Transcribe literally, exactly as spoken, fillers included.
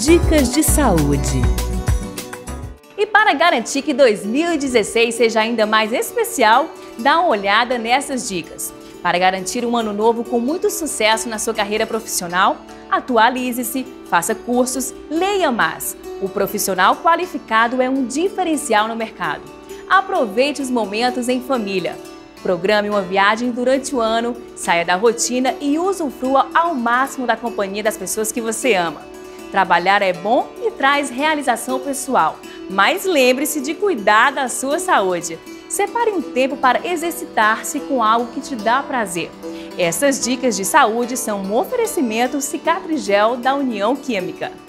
Dicas de saúde. E para garantir que dois mil e dezesseis seja ainda mais especial, dá uma olhada nessas dicas. Para garantir um ano novo com muito sucesso na sua carreira profissional, atualize-se, faça cursos, leia mais. O profissional qualificado é um diferencial no mercado. Aproveite os momentos em família. Programe uma viagem durante o ano, saia da rotina e usufrua ao máximo da companhia das pessoas que você ama. Trabalhar é bom e traz realização pessoal, mas lembre-se de cuidar da sua saúde. Separe um tempo para exercitar-se com algo que te dá prazer. Essas dicas de saúde são um oferecimento Cicatrigel da União Química.